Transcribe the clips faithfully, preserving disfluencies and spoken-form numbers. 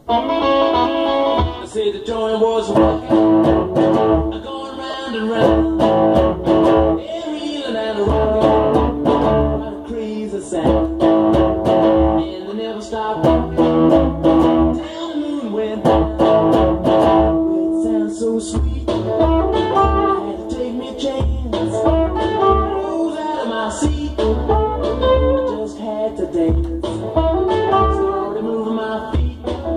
They say the joint was rocking, going round and round, yeah, reeling and rocking, what a crazy sound. And they never stopped rocking till the moon went down. It sounds so sweet, I had to take me a chance. Rose out of my seat, I just had to dance. Started moving my feet,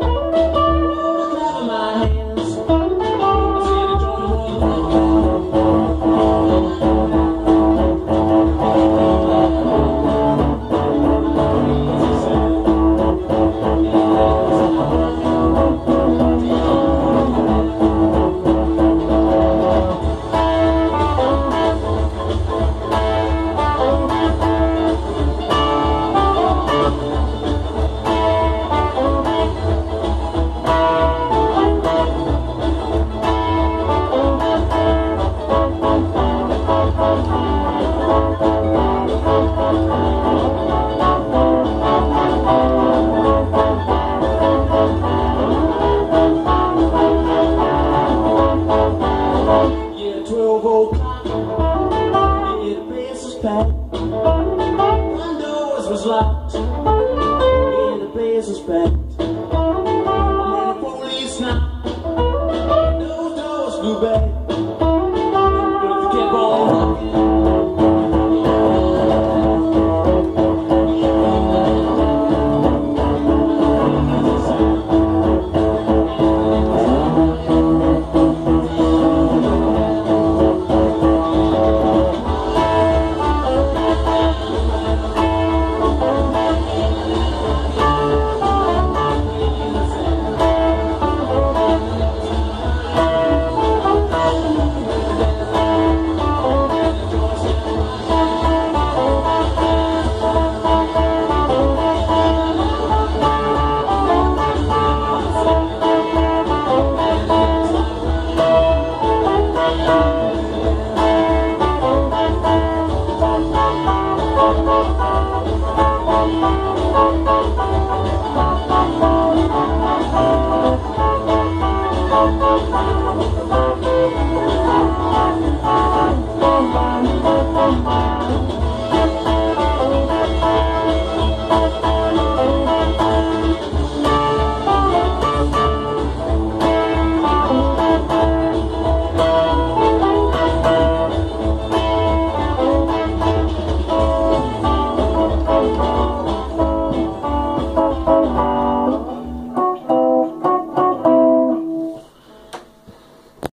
twelve o'clock, yeah, the place was packed. One doors was locked, yeah, the place was packed. And then the police knocked, those doors flew back.